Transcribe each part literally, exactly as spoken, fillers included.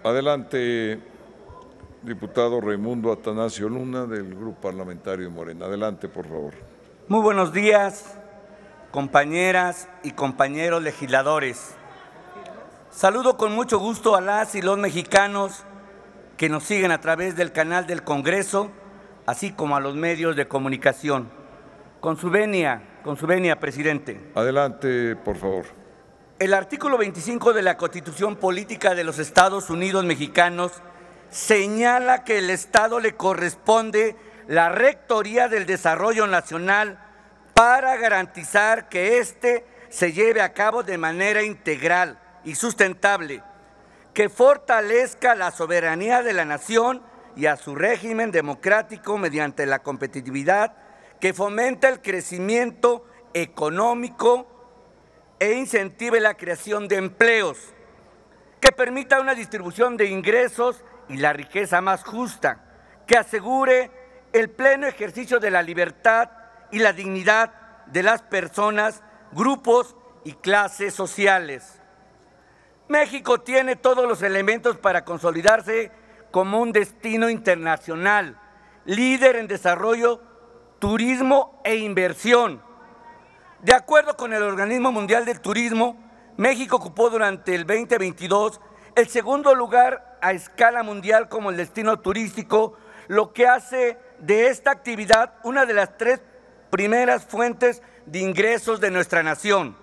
Adelante, diputado Raimundo Atanasio Luna, del Grupo Parlamentario de Morena. Adelante, por favor. Muy buenos días, compañeras y compañeros legisladores. Saludo con mucho gusto a las y los mexicanos que nos siguen a través del canal del Congreso, así como a los medios de comunicación. Con su venia, con su venia, presidente. Adelante, por favor. El artículo veinticinco de la Constitución Política de los Estados Unidos Mexicanos señala que el Estado le corresponde la rectoría del desarrollo nacional para garantizar que éste se lleve a cabo de manera integral y sustentable, que fortalezca la soberanía de la nación y a su régimen democrático mediante la competitividad, que fomente el crecimiento económico e incentive la creación de empleos, que permita una distribución de ingresos y la riqueza más justa, que asegure el pleno ejercicio de la libertad y la dignidad de las personas, grupos y clases sociales. México tiene todos los elementos para consolidarse como un destino internacional, líder en desarrollo, turismo e inversión. De acuerdo con el Organismo Mundial del Turismo, México ocupó durante el veinte veintidós el segundo lugar a escala mundial como el destino turístico, lo que hace de esta actividad una de las tres primeras fuentes de ingresos de nuestra nación.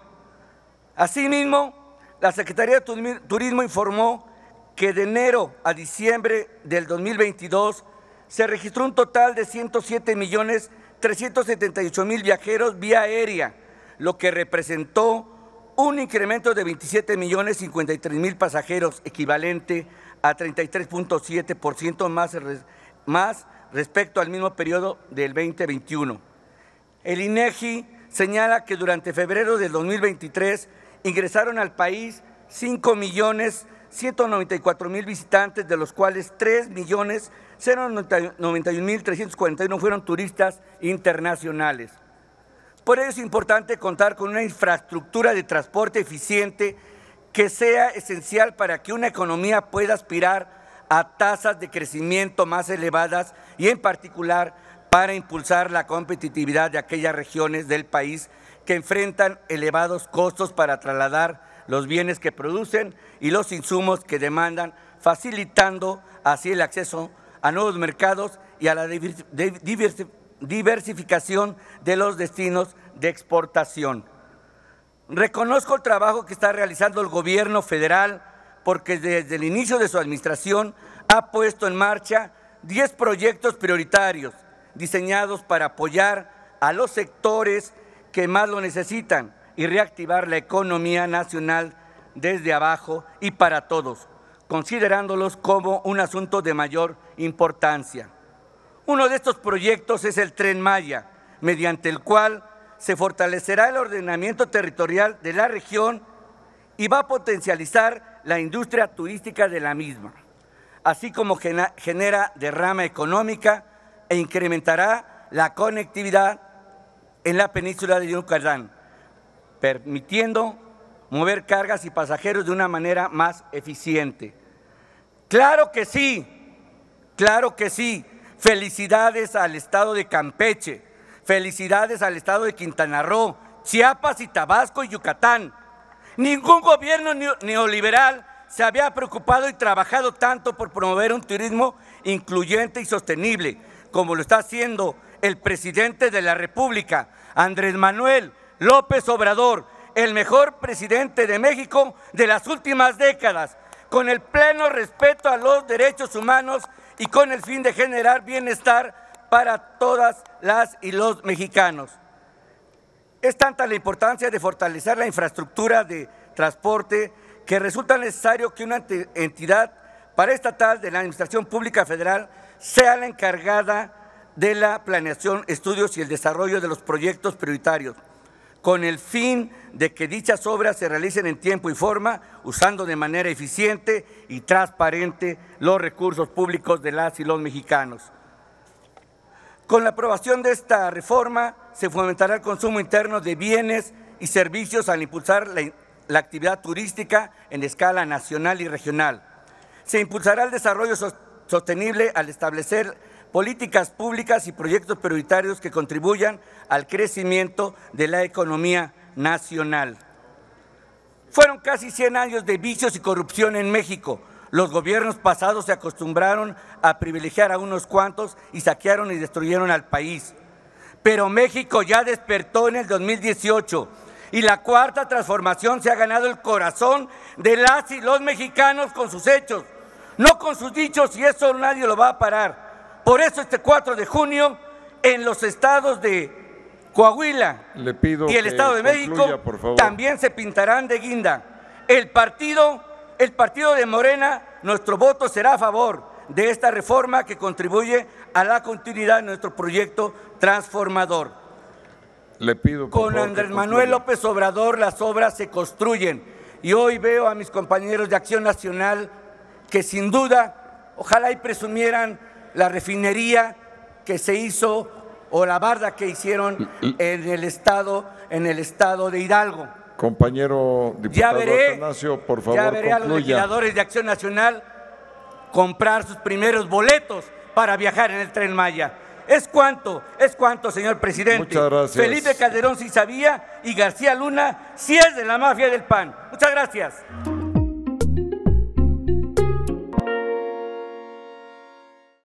Asimismo, la Secretaría de Turismo informó que de enero a diciembre del dos mil veintidós se registró un total de ciento siete millones trescientos setenta y ocho mil viajeros vía aérea, lo que representó un incremento de veintisiete millones cincuenta y tres mil pasajeros, equivalente a treinta y tres punto siete por ciento más, más respecto al mismo periodo del veinte veintiuno. El INEGI señala que durante febrero del dos mil veintitrés ingresaron al país cinco millones ciento noventa y cuatro mil visitantes, de los cuales tres millones noventa y un mil trescientos cuarenta y uno fueron turistas internacionales. Por ello es importante contar con una infraestructura de transporte eficiente que sea esencial para que una economía pueda aspirar a tasas de crecimiento más elevadas y en particular para impulsar la competitividad de aquellas regiones del país que enfrentan elevados costos para trasladar los bienes que producen y los insumos que demandan, facilitando así el acceso a nuevos mercados y a la diversificación de los destinos de exportación. Reconozco el trabajo que está realizando el gobierno federal, porque desde el inicio de su administración ha puesto en marcha diez proyectos prioritarios diseñados para apoyar a los sectores que más lo necesitan y reactivar la economía nacional desde abajo y para todos, considerándolos como un asunto de mayor importancia. Uno de estos proyectos es el Tren Maya, mediante el cual se fortalecerá el ordenamiento territorial de la región y va a potencializar la industria turística de la misma, así como genera derrama económica e incrementará la conectividad en la península de Yucatán, permitiendo mover cargas y pasajeros de una manera más eficiente. Claro que sí, claro que sí. Felicidades al estado de Campeche, felicidades al estado de Quintana Roo, Chiapas y Tabasco y Yucatán. Ningún gobierno neoliberal se había preocupado y trabajado tanto por promover un turismo incluyente y sostenible, como lo está haciendo el presidente de la República, Andrés Manuel López Obrador, el mejor presidente de México de las últimas décadas, con el pleno respeto a los derechos humanos y con el fin de generar bienestar para todas las y los mexicanos. Es tanta la importancia de fortalecer la infraestructura de transporte que resulta necesario que una entidad paraestatal de la Administración Pública Federal sea la encargada de la planeación, estudios y el desarrollo de los proyectos prioritarios, con el fin de que dichas obras se realicen en tiempo y forma, usando de manera eficiente y transparente los recursos públicos de las y los mexicanos. Con la aprobación de esta reforma se fomentará el consumo interno de bienes y servicios al impulsar la, la actividad turística en escala nacional y regional. Se impulsará el desarrollo sostenible al establecer políticas públicas y proyectos prioritarios que contribuyan al crecimiento de la economía nacional. Fueron casi cien años de vicios y corrupción en México. Los gobiernos pasados se acostumbraron a privilegiar a unos cuantos y saquearon y destruyeron al país. Pero México ya despertó en el dos mil dieciocho y la cuarta transformación se ha ganado el corazón de las y los mexicanos con sus hechos, no con sus dichos, y eso nadie lo va a parar. Por eso este cuatro de junio en los estados de Coahuila Le pido y el que Estado de México concluya, por favor. también se pintarán de guinda. El partido, el partido de Morena, nuestro voto será a favor de esta reforma que contribuye a la continuidad de nuestro proyecto transformador. Le pido, por Con favor, Andrés que Manuel concluya. López Obrador las obras se construyen y hoy veo a mis compañeros de Acción Nacional que sin duda, ojalá y presumieran la refinería que se hizo o la barda que hicieron en el estado, en el estado de Hidalgo. Compañero Ya diputado veré, Atanasio, por favor, ya veré a los concluya. legisladores de Acción Nacional comprar sus primeros boletos para viajar en el Tren Maya. Es cuanto, es cuanto, señor presidente. Muchas gracias. Felipe Calderón sí sabía y García Luna sí es de la mafia del P A N. Muchas gracias.